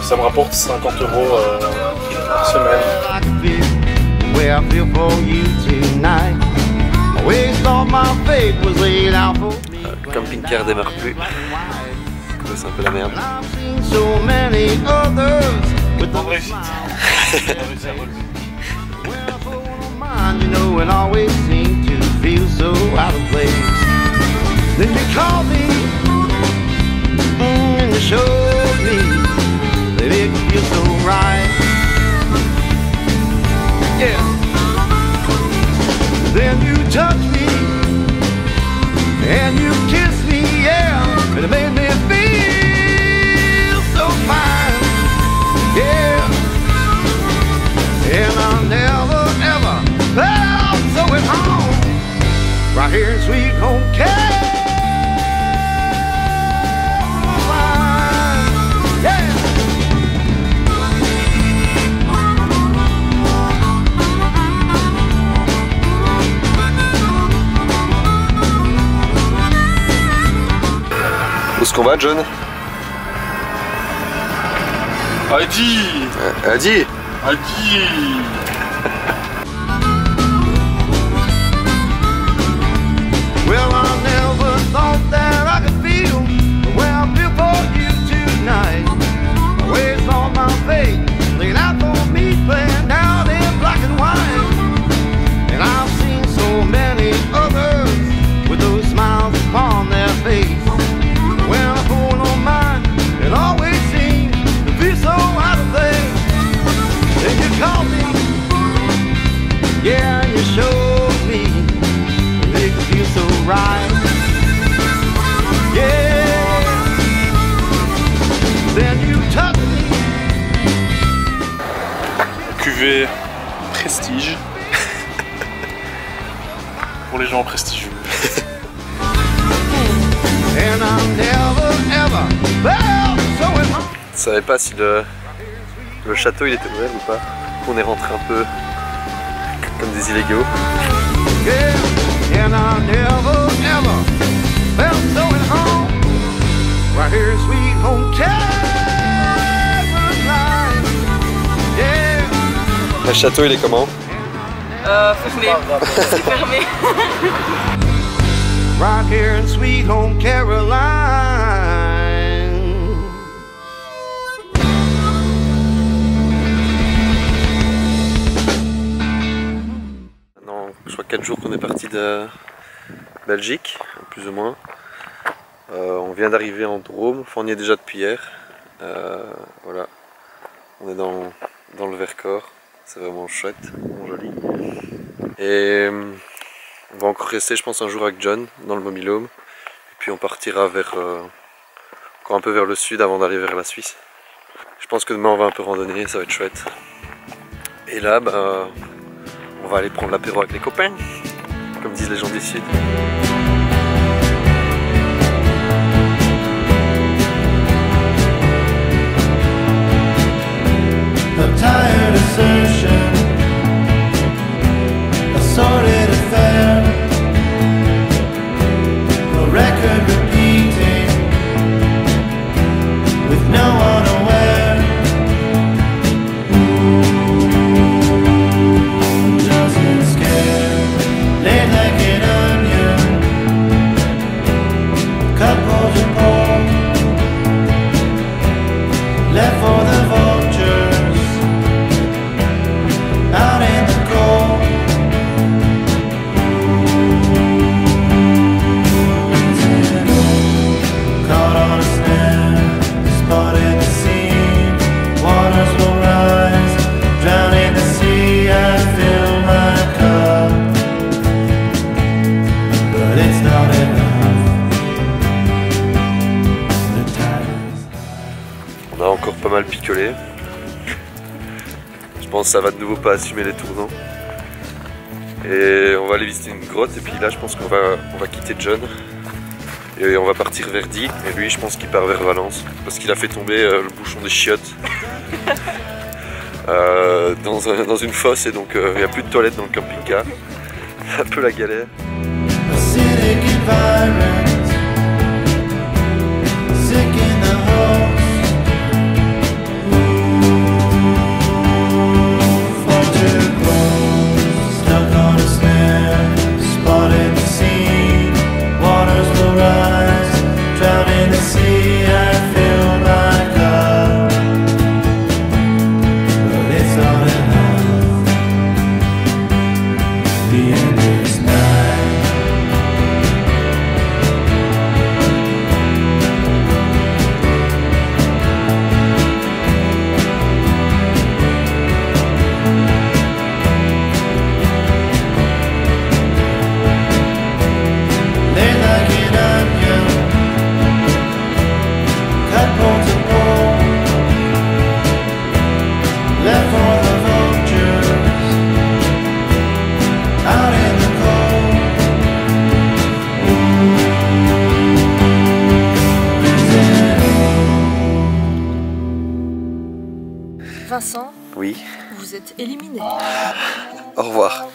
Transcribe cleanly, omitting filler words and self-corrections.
ça me rapporte 50 € par semaine. Le camping-car démarre plus. C'est un peu la merde. Bonne réussite. You know, and always seem to feel so out of place. Then you called me and you showed me that it feels so right. Yeah. Then you touched me and you kissed me, yeah, and it made me feel so fine. Yeah. And I'll never ever felt so at home, right here in sweet home Caroline. Yeah. Où est-ce qu'on va, John? Adi! Adi! Adi! Well, I never thought that I could feel the way I feel for you tonight. Always on my face, laying out for me, playing out in black and white. And I've seen so many others with those smiles upon their face. When I hold on mine, it always seems to be so out of place. Then you called me, yeah, you showed me. It feels so right. Yeah. Then you touch me. Cuvée prestige. Pour les gens prestigieux. And I never ever felt so at home. Je savais pas si le château il était ouvert ou pas. On est rentré un peu comme des illégaux. Yeah. And I never ever felt so at home. Right here in sweet home Caroline. Yeah. Le château il est comment? Fermé. C'est fermé. Right here in sweet home Caroline. Maintenant, je crois 4 jours qu'on est parti de Belgique, plus ou moins. On vient d'arriver en Drôme, enfin on y est déjà depuis hier. Voilà, on est dans le Vercors, c'est vraiment chouette, vraiment joli. Et on va encore rester, je pense, un jour avec John dans le Mobilhome. Et puis on partira vers encore un peu vers le sud avant d'aller vers la Suisse. Je pense que demain on va un peu randonner, ça va être chouette. Et là, bah, on va aller prendre l'apéro avec les copains, comme disent les gens du sud. A tired assertion, a sordid affair, a record repeating with no one aware. Doesn't scare, laid like an onion, couples and pork, left for the vultures. Out in the cold, caught on a snare, spotted the scene. Waters will rise, drown in the sea. I fill my cup, but it's not enough. The tide is On a encore pas mal picolé. Je pense que ça va de nouveau pas assumer les tournants. Et on va aller visiter une grotte et puis là je pense qu'on va quitter John. Et on va partir vers Die. Et lui je pense qu'il part vers Valence. Parce qu'il a fait tomber le bouchon des chiottes dans une fosse et donc il n'y a plus de toilettes dans le camping-car. C'est un peu la galère. acidic environment, sick in the host. Vincent, Oui. vous êtes éliminé. Au revoir.